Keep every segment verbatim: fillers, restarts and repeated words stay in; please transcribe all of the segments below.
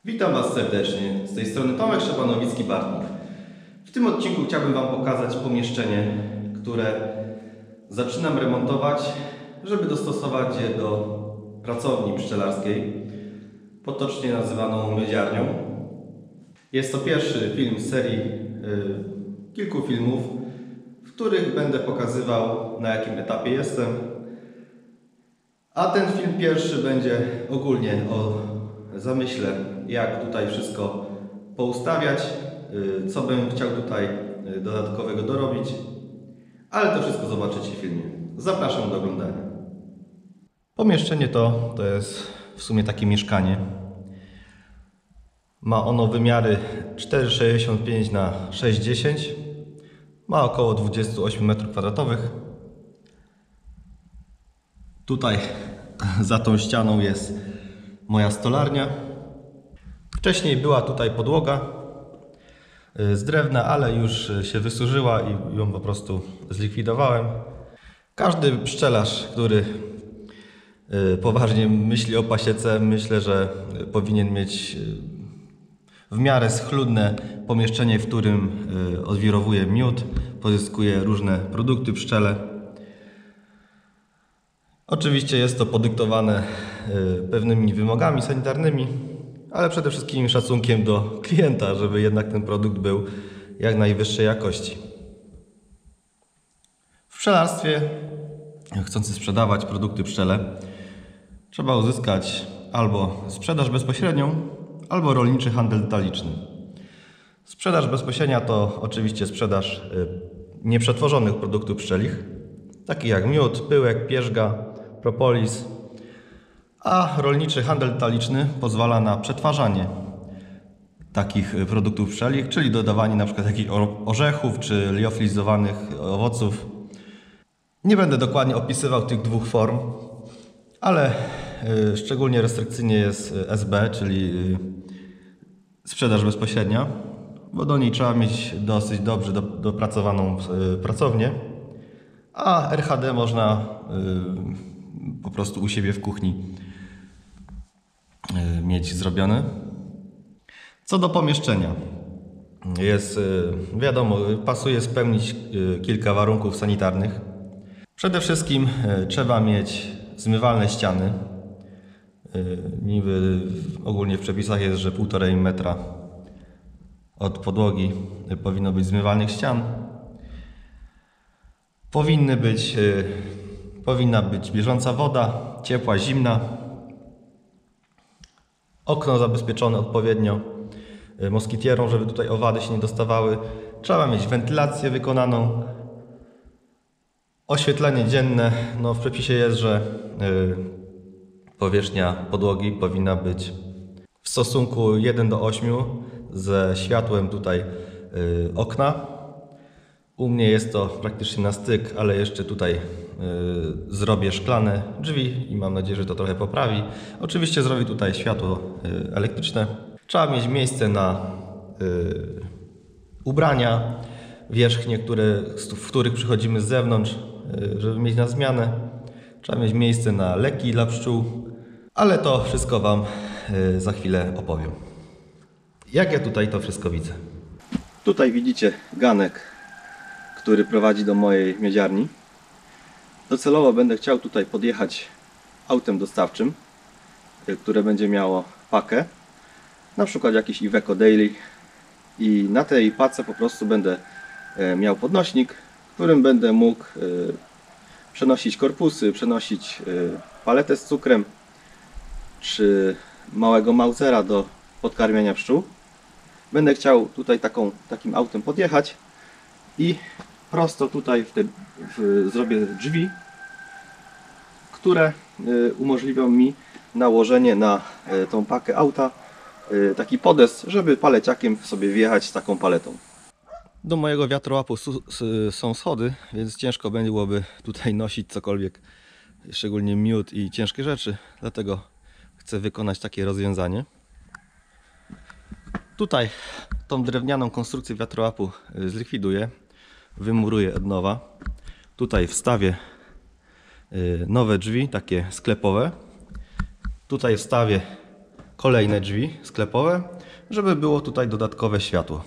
Witam Was serdecznie, z tej strony Tomek Szczepanowicki-Bartnik. W tym odcinku chciałbym Wam pokazać pomieszczenie, które zaczynam remontować, żeby dostosować je do pracowni pszczelarskiej, potocznie nazywaną miodziarnią. Jest to pierwszy film z serii yy, kilku filmów, w których będę pokazywał, na jakim etapie jestem. A ten film pierwszy będzie ogólnie o zamyśle, jak tutaj wszystko poustawiać, co bym chciał tutaj dodatkowego dorobić, ale to wszystko zobaczycie w filmie. Zapraszam do oglądania. Pomieszczenie to, to jest w sumie takie mieszkanie. Ma ono wymiary cztery sześćdziesiąt pięć na sześć dziesięć. Ma około dwadzieścia osiem metrów kwadratowych. Tutaj za tą ścianą jest moja stolarnia. Wcześniej była tutaj podłoga z drewna, ale już się wysurzyła i ją po prostu zlikwidowałem. Każdy pszczelarz, który poważnie myśli o pasiece, myślę, że powinien mieć w miarę schludne pomieszczenie, w którym odwirowuje miód, pozyskuje różne produkty pszczele. Oczywiście jest to podyktowane pewnymi wymogami sanitarnymi, ale przede wszystkim szacunkiem do klienta, żeby jednak ten produkt był jak najwyższej jakości. W pszczelarstwie, chcąc sprzedawać produkty pszczele, trzeba uzyskać albo sprzedaż bezpośrednią, albo rolniczy handel detaliczny. Sprzedaż bezpośrednia to oczywiście sprzedaż nieprzetworzonych produktów pszczelich, takich jak miód, pyłek, pierzga, propolis, a rolniczy handel detaliczny pozwala na przetwarzanie takich produktów pszczelich, czyli dodawanie na przykład jakichś orzechów czy liofilizowanych owoców. Nie będę dokładnie opisywał tych dwóch form, ale szczególnie restrykcyjnie jest S B, czyli sprzedaż bezpośrednia, bo do niej trzeba mieć dosyć dobrze dopracowaną pracownię, a R H D można po prostu u siebie w kuchni mieć zrobione. Co do pomieszczenia, jest wiadomo, pasuje spełnić kilka warunków sanitarnych. Przede wszystkim trzeba mieć zmywalne ściany. Niby ogólnie w przepisach jest, że półtorej metra od podłogi powinno być zmywalnych ścian. Powinny być, powinna być bieżąca woda, ciepła, zimna. Okno zabezpieczone odpowiednio moskitierą, żeby tutaj owady się nie dostawały. Trzeba mieć wentylację wykonaną. Oświetlenie dzienne. No w przepisie jest, że powierzchnia podłogi powinna być w stosunku jeden do ośmiu ze światłem tutaj okna. U mnie jest to praktycznie na styk, ale jeszcze tutaj y, zrobię szklane drzwi i mam nadzieję, że to trochę poprawi. Oczywiście zrobię tutaj światło y, elektryczne. Trzeba mieć miejsce na y, ubrania wierzchnie, które, w których przychodzimy z zewnątrz, y, żeby mieć na zmianę. Trzeba mieć miejsce na leki dla pszczół, ale to wszystko Wam y, za chwilę opowiem. Jak ja tutaj to wszystko widzę? Tutaj widzicie ganek, który prowadzi do mojej miodziarni. Docelowo będę chciał tutaj podjechać autem dostawczym, które będzie miało pakę, na przykład jakiś Iveco Daily, i na tej pace po prostu będę miał podnośnik, którym będę mógł przenosić korpusy, przenosić paletę z cukrem czy małego mausera do podkarmiania pszczół. Będę chciał tutaj taką, takim autem podjechać i prosto tutaj w te, w, zrobię drzwi, które y, umożliwią mi nałożenie na y, tą pakę auta y, taki podest, żeby paleciakiem sobie wjechać z taką paletą. Do mojego wiatrołapu są schody, więc ciężko byłoby tutaj nosić cokolwiek, szczególnie miód i ciężkie rzeczy, dlatego chcę wykonać takie rozwiązanie. Tutaj tą drewnianą konstrukcję wiatrołapu zlikwiduję. Wymuruję od nowa. Tutaj wstawię nowe drzwi, takie sklepowe. Tutaj wstawię kolejne drzwi sklepowe, żeby było tutaj dodatkowe światło.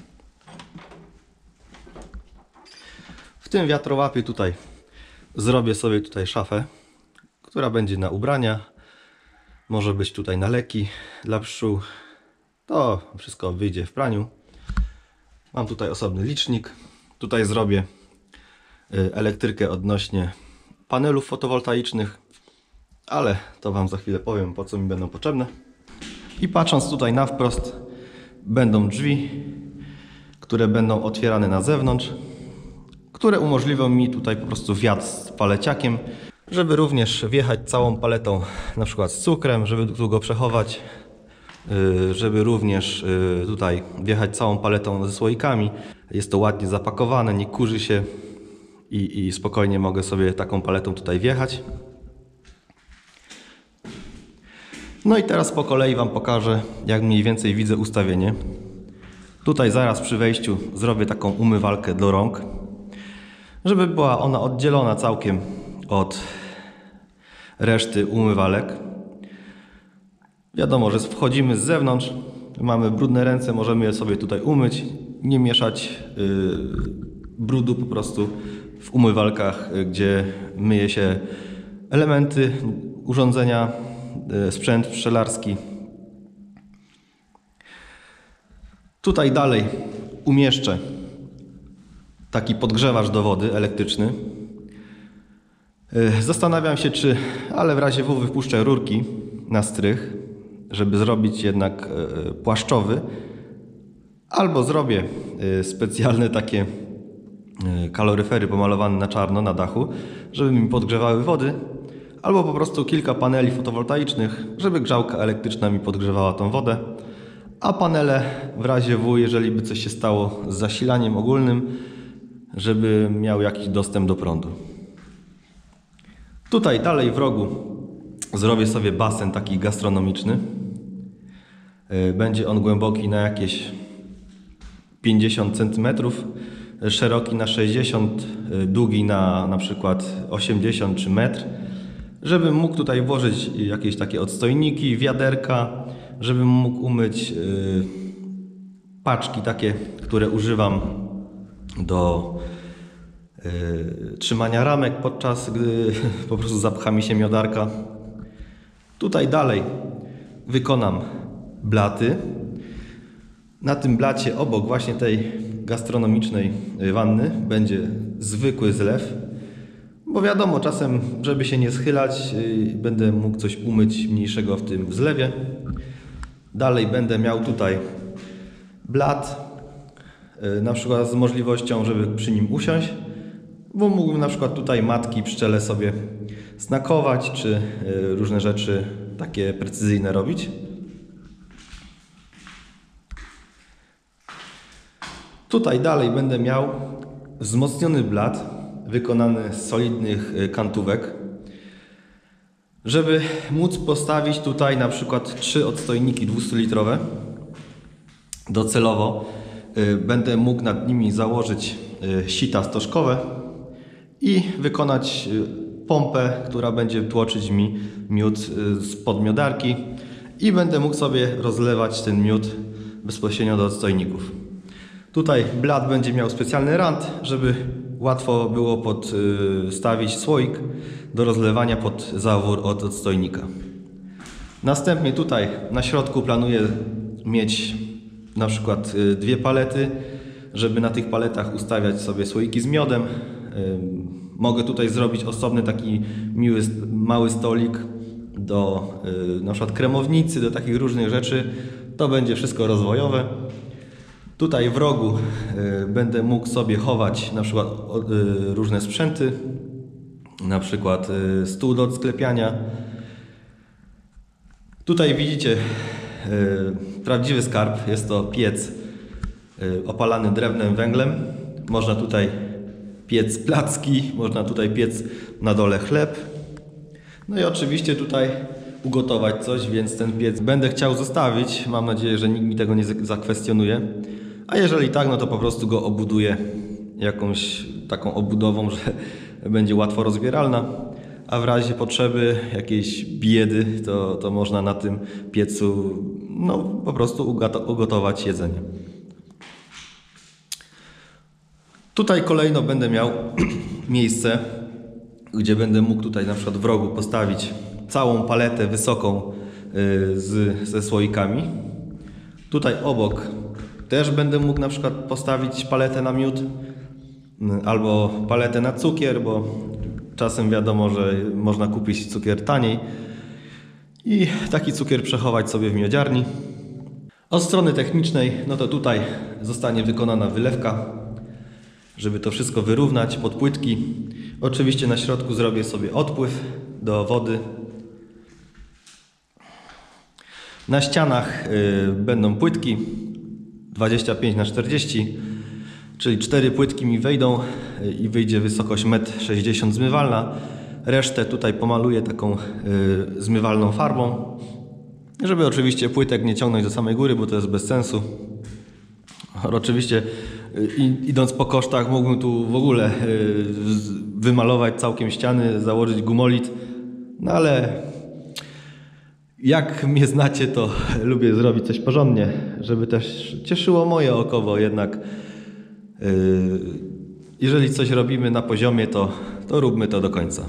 W tym wiatrołapie tutaj zrobię sobie tutaj szafę, która będzie na ubrania. Może być tutaj na leki dla pszczół. To wszystko wyjdzie w praniu. Mam tutaj osobny licznik. Tutaj zrobię elektrykę odnośnie panelów fotowoltaicznych, ale to Wam za chwilę powiem, po co mi będą potrzebne. I patrząc tutaj na wprost, będą drzwi, które będą otwierane na zewnątrz, które umożliwią mi tutaj po prostu wjazd z paleciakiem, żeby również wjechać całą paletą, na przykład z cukrem, żeby tu go przechować, żeby również tutaj wjechać całą paletą ze słoikami. Jest to ładnie zapakowane, nie kurzy się i, i spokojnie mogę sobie taką paletą tutaj wjechać. No i teraz po kolei Wam pokażę, jak mniej więcej widzę ustawienie. Tutaj zaraz przy wejściu zrobię taką umywalkę do rąk, żeby była ona oddzielona całkiem od reszty umywalek. Wiadomo, że wchodzimy z zewnątrz, mamy brudne ręce, możemy je sobie tutaj umyć, nie mieszać yy, brudu po prostu w umywalkach, gdzie myje się elementy, urządzenia, yy, sprzęt pszczelarski. Tutaj dalej umieszczę taki podgrzewacz do wody elektryczny. Yy, zastanawiam się, czy, ale w razie W wypuszczę rurki na strych, żeby zrobić jednak yy, płaszczowy, albo zrobię yy, specjalne takie yy, kaloryfery pomalowane na czarno na dachu, żeby mi podgrzewały wody, albo po prostu kilka paneli fotowoltaicznych, żeby grzałka elektryczna mi podgrzewała tą wodę, a panele w razie W, jeżeli by coś się stało z zasilaniem ogólnym, żeby miał jakiś dostęp do prądu. Tutaj dalej w rogu zrobię sobie basen taki gastronomiczny. Będzie on głęboki na jakieś pięćdziesiąt centymetrów, szeroki na sześćdziesiąt, długi na na przykład osiemdziesiąt czy metr. Żebym mógł tutaj włożyć jakieś takie odstojniki, wiaderka, żebym mógł umyć yy, paczki takie, które używam do yy, trzymania ramek, podczas gdy po prostu zapcha mi się miodarka. Tutaj dalej wykonam blaty. Na tym blacie obok właśnie tej gastronomicznej wanny będzie zwykły zlew, bo wiadomo, czasem, żeby się nie schylać, yy, będę mógł coś umyć mniejszego w tym zlewie. Dalej będę miał tutaj blat, yy, na przykład z możliwością, żeby przy nim usiąść, bo mógłbym na przykład tutaj matki pszczele sobie snakować, czy yy, różne rzeczy takie precyzyjne robić. Tutaj dalej będę miał wzmocniony blat wykonany z solidnych kantówek, żeby móc postawić tutaj na przykład trzy odstojniki dwustulitrowe. Docelowo będę mógł nad nimi założyć sita stożkowe i wykonać pompę, która będzie tłoczyć mi miód z podmiodarki i będę mógł sobie rozlewać ten miód bezpośrednio do odstojników. Tutaj blat będzie miał specjalny rant, żeby łatwo było podstawić słoik do rozlewania pod zawór od odstojnika. Następnie tutaj na środku planuję mieć na przykład dwie palety, żeby na tych paletach ustawiać sobie słoiki z miodem. Mogę tutaj zrobić osobny taki miły, mały stolik do na przykład kremownicy, do takich różnych rzeczy. To będzie wszystko rozwojowe. Tutaj w rogu y, będę mógł sobie chować na przykład y, różne sprzęty, na przykład y, stół do sklepiania. Tutaj widzicie y, prawdziwy skarb, jest to piec y, opalany drewnem, węglem. Można tutaj piec placki, można tutaj piec na dole chleb. No i oczywiście tutaj ugotować coś, więc ten piec będę chciał zostawić. Mam nadzieję, że nikt mi tego nie zakwestionuje. A jeżeli tak, no to po prostu go obuduję jakąś taką obudową, że będzie łatwo rozbieralna. a w razie potrzeby jakiejś biedy, to, to można na tym piecu no, po prostu ugotować jedzenie. Tutaj kolejno będę miał miejsce, gdzie będę mógł tutaj na przykład w rogu postawić całą paletę wysoką z, ze słoikami. Tutaj obok też będę mógł na przykład postawić paletę na miód albo paletę na cukier, bo czasem wiadomo, że można kupić cukier taniej i taki cukier przechować sobie w miodziarni. Od strony technicznej, no to tutaj zostanie wykonana wylewka, żeby to wszystko wyrównać pod płytki. Oczywiście na środku zrobię sobie odpływ do wody. Na ścianach y, będą płytki dwadzieścia pięć na czterdzieści, czyli cztery płytki mi wejdą y, i wyjdzie wysokość metr sześćdziesiąt zmywalna. Resztę tutaj pomaluję taką y, zmywalną farbą, żeby oczywiście płytek nie ciągnąć do samej góry, bo to jest bez sensu. Oczywiście y, idąc po kosztach mógłbym tu w ogóle y, wymalować całkiem ściany, założyć gumolit, no ale jak mnie znacie, to lubię zrobić coś porządnie, żeby też cieszyło moje oko, bo jednak yy, jeżeli coś robimy na poziomie, to, to róbmy to do końca.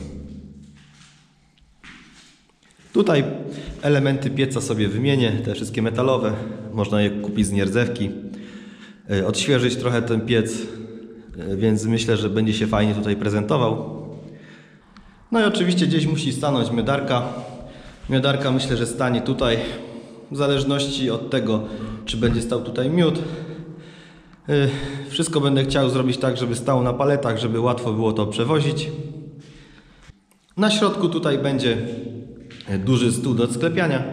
Tutaj elementy pieca sobie wymienię, te wszystkie metalowe, można je kupić z nierdzewki, yy, odświeżyć trochę ten piec, yy, więc myślę, że będzie się fajnie tutaj prezentował. No i oczywiście gdzieś musi stanąć miodarka. Miodarka myślę, że stanie tutaj, w zależności od tego, czy będzie stał tutaj miód. Wszystko będę chciał zrobić tak, żeby stał na paletach, żeby łatwo było to przewozić. Na środku tutaj będzie duży stół do sklepiania,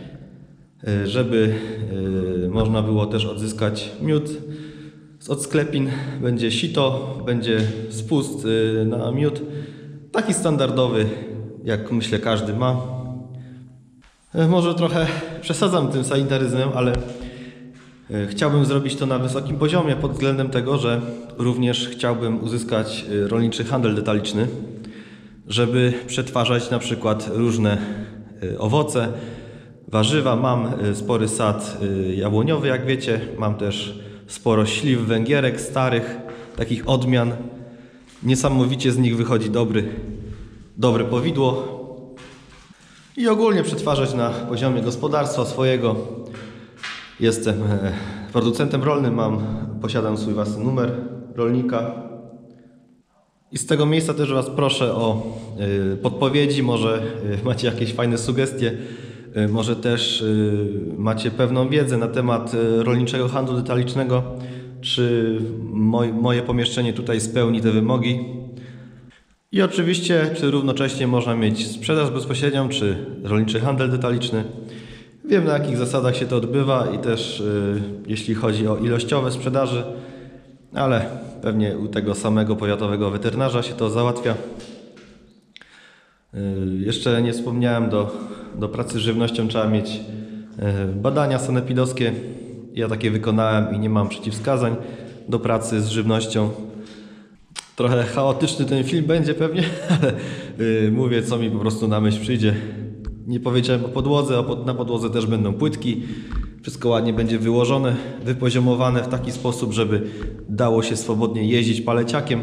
żeby można było też odzyskać miód z odsklepin. Będzie sito, będzie spust na miód, taki standardowy, jak myślę każdy ma. Może trochę przesadzam tym sanitaryzmem, ale chciałbym zrobić to na wysokim poziomie pod względem tego, że również chciałbym uzyskać rolniczy handel detaliczny, żeby przetwarzać na przykład różne owoce, warzywa. Mam spory sad jabłoniowy, jak wiecie. Mam też sporo śliw, węgierek starych, takich odmian. Niesamowicie z nich wychodzi dobry, dobre powidło. I ogólnie przetwarzać na poziomie gospodarstwa swojego. Jestem producentem rolnym, mam, posiadam swój własny numer rolnika. I z tego miejsca też Was proszę o podpowiedzi, może macie jakieś fajne sugestie, może też macie pewną wiedzę na temat rolniczego handlu detalicznego, czy moje pomieszczenie tutaj spełni te wymogi. I oczywiście, czy równocześnie można mieć sprzedaż bezpośrednią, czy rolniczy handel detaliczny. Wiem, na jakich zasadach się to odbywa i też yy, jeśli chodzi o ilościowe sprzedaży, ale pewnie u tego samego powiatowego weterynarza się to załatwia. Yy, jeszcze nie wspomniałem, do, do pracy z żywnością trzeba mieć yy, badania sanepidowskie. Ja takie wykonałem i nie mam przeciwwskazań do pracy z żywnością. Trochę chaotyczny ten film będzie pewnie, ale yy, mówię, co mi po prostu na myśl przyjdzie. Nie powiedziałem o podłodze, a pod, na podłodze też będą płytki. Wszystko ładnie będzie wyłożone, wypoziomowane w taki sposób, żeby dało się swobodnie jeździć paleciakiem.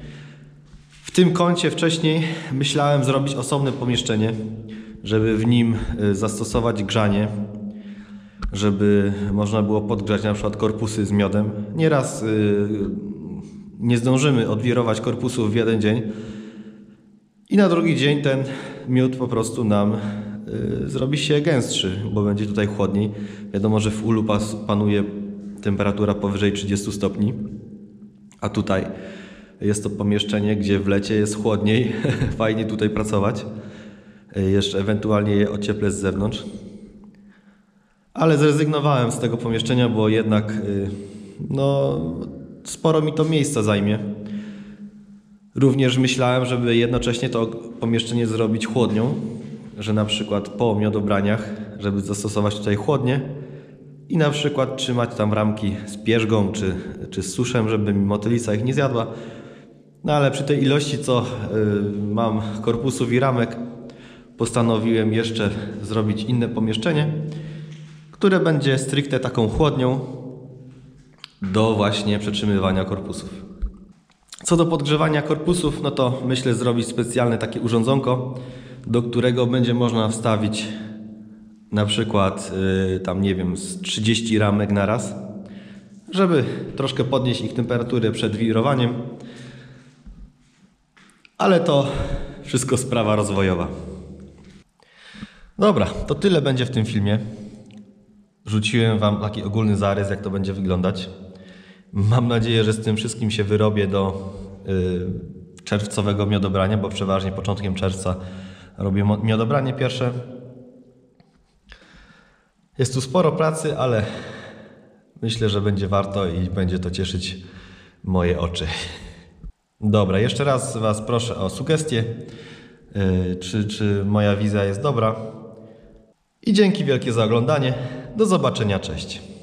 W tym kącie wcześniej myślałem zrobić osobne pomieszczenie, żeby w nim yy, zastosować grzanie, żeby można było podgrzać na przykład korpusy z miodem. Nieraz yy, nie zdążymy odwirować korpusów w jeden dzień i na drugi dzień ten miód po prostu nam y, zrobi się gęstszy, bo będzie tutaj chłodniej. Wiadomo, że w ulu pas, panuje temperatura powyżej trzydziestu stopni, a tutaj jest to pomieszczenie, gdzie w lecie jest chłodniej. Fajnie tutaj pracować. Y, jeszcze ewentualnie je ocieplę z zewnątrz. Ale zrezygnowałem z tego pomieszczenia, bo jednak y, no, sporo mi to miejsca zajmie. Również myślałem, żeby jednocześnie to pomieszczenie zrobić chłodnią, że na przykład po miodobraniach, żeby zastosować tutaj chłodnię i na przykład trzymać tam ramki z pierzgą czy, czy z suszem, żeby mi motylica ich nie zjadła. No ale przy tej ilości, co y, mam korpusów i ramek, postanowiłem jeszcze zrobić inne pomieszczenie, które będzie stricte taką chłodnią do właśnie przetrzymywania korpusów. Co do podgrzewania korpusów, no to myślę zrobić specjalne takie urządzonko, do którego będzie można wstawić na przykład yy, tam nie wiem z trzydzieści ramek na raz, żeby troszkę podnieść ich temperaturę przed wirowaniem. Ale to wszystko sprawa rozwojowa. Dobra, to tyle będzie w tym filmie. Rzuciłem Wam taki ogólny zarys, jak to będzie wyglądać. Mam nadzieję, że z tym wszystkim się wyrobię do y, czerwcowego miodobrania, bo przeważnie początkiem czerwca robię miodobranie pierwsze. Jest tu sporo pracy, ale myślę, że będzie warto i będzie to cieszyć moje oczy. Dobra, jeszcze raz Was proszę o sugestie, yy, czy, czy moja wizja jest dobra. I dzięki wielkie za oglądanie. Do zobaczenia, cześć.